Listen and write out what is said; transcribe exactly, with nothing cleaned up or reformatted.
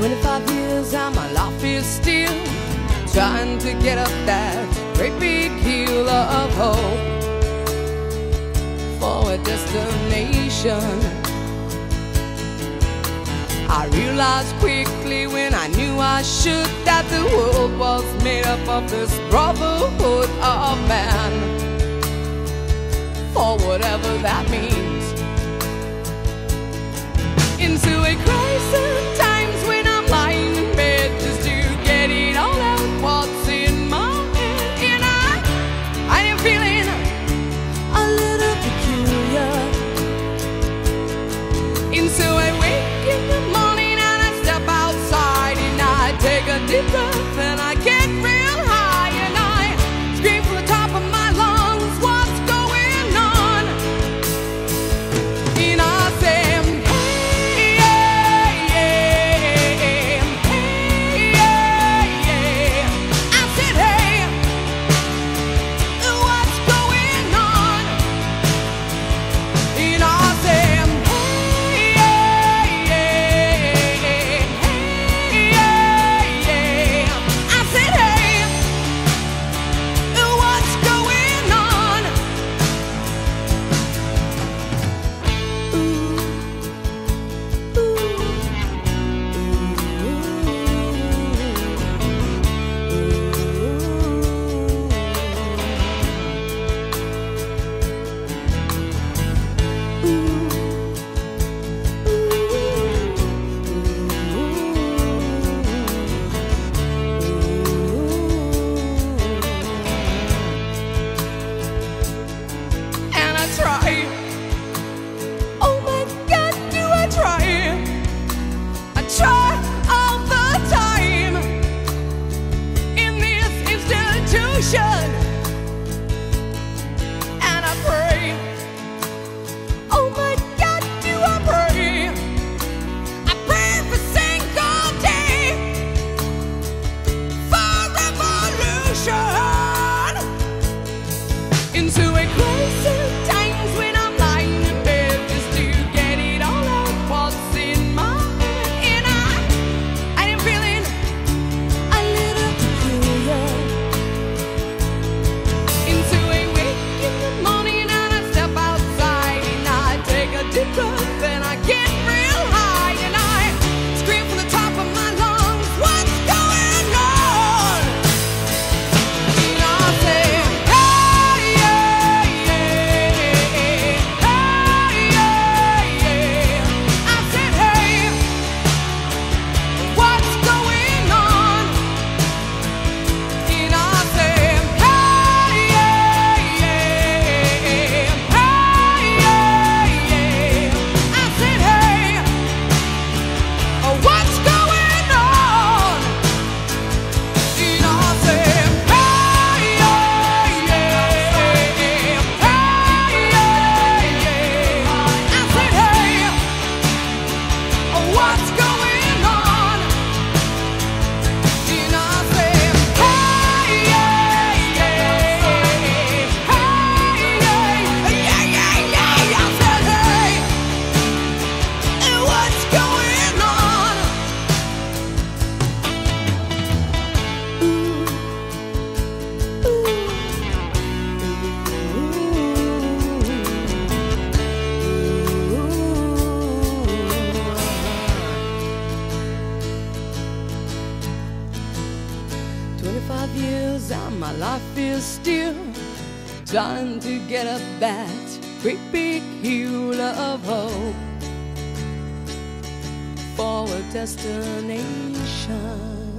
Twenty-five years and my life is still trying to get up that great big hill of hope for a destination. I realized quickly when I knew I should that the world was made up of this brotherhood of man, for whatever that means. Into a crisis times when I'm lying in bed just to get it all out what's in my head, and I, I am feeling a little peculiar. And so I wake in the morning and I step outside and I take a deep breath and I get real high and I scream from the top of my lungs, what's going on? And I say, and I pray, oh my God, do I pray? I pray every single day for revolution. Into a crisis times when I'm lying in bed just to get it all out what's in my head, and I, I am feeling a little peculiar. Deep breath and I get real high and I scream from the top of my lungs, what's going on? And I say, hey, yeah, yeah, hey, yeah, yeah. I said, hey, what's going on? And I say, hey, yeah, yeah, what's going on? And I say, hey, yeah, yeah, hey, yeah, yeah. I said, hey, what's going on? And I say, hey, yeah, yeah, hey, yeah, yeah, yeah. I said, hey, what's going on? Twenty-five years and my life is still trying to get up that great big hill of hope for a destination.